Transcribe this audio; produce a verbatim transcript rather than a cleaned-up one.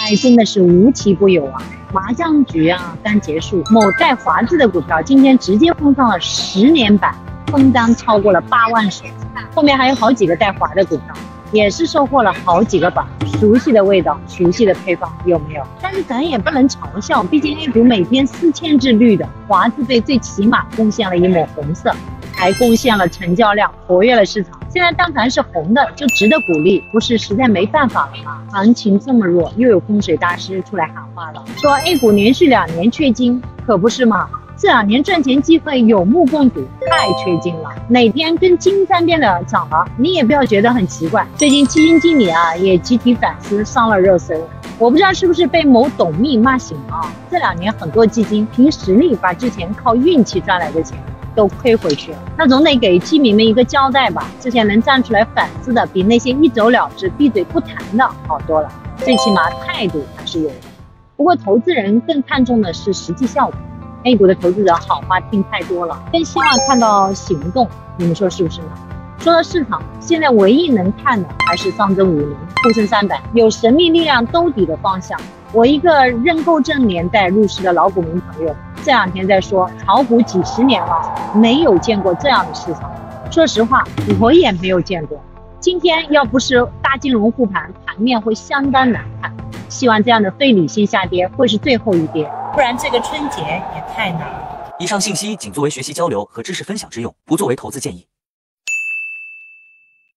哎，真的是无奇不有啊！麻将局啊刚结束，某带华字的股票今天直接封上了十年板，封单超过了八万手。后面还有好几个带华的股票，也是收获了好几个板。熟悉的味道，熟悉的配方，有没有？但是咱也不能嘲笑，毕竟 A 股每天四千只绿的，华字辈最起码贡献了一抹红色，还贡献了成交量，活跃了市场。现在但凡是红的，就值得鼓励，不是实在没办法了吗？行情这么弱，又有风水大师出来喊话了，说 A 股连续两年缺金，可不是吗？这两年赚钱机会有目共睹，太缺金了。哪天跟金沾边的涨了，你也不要觉得很奇怪。最近基金经理啊也集体反思，上了热搜。我不知道是不是被某董秘骂醒了啊？这两年很多基金凭实力把之前靠运气赚来的钱都亏回去了，那总得给基民们一个交代吧。之前能站出来反思的，比那些一走了之、闭嘴不谈的好多了，最起码态度还是有的。不过投资人更看重的是实际效果。A 股的投资者好话听太多了，更希望看到行动，你们说是不是呢？说到市场，现在唯一能看的还是上证五零、沪深三百，有神秘力量兜底的方向。我一个认购证年代入市的老股民朋友，这两天在说，炒股几十年了，没有见过这样的市场。说实话，我也没有见过。今天要不是大金融护盘，盘面会相当难看。希望这样的非理性下跌会是最后一跌，不然这个春节也太难了。 以上信息仅作为学习交流和知识分享之用，不作为投资建议。